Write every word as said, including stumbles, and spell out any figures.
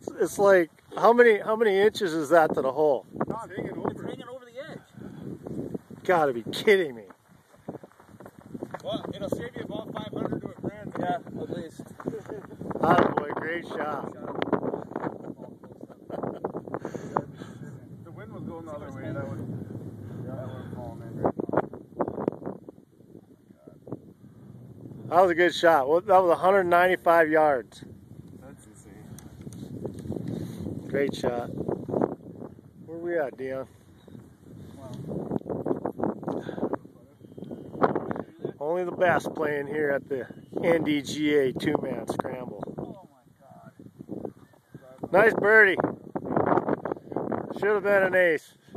It's, it's like, how many how many inches is that to the hole? Not hanging over. It's hanging over the edge. Gotta be kidding me. Well, it'll save you about five hundred to a grand. Yeah, at least. Oh boy, great shot. The wind was going the other way. That would, yeah, that would have fallen in right now. That was a good shot. Well, that was one hundred ninety-five yards. That's insane. Great shot. Where we at, Dion? Only the best playing here at the N D G A two-man scramble. Oh my God. Nice birdie. Should have been an ace.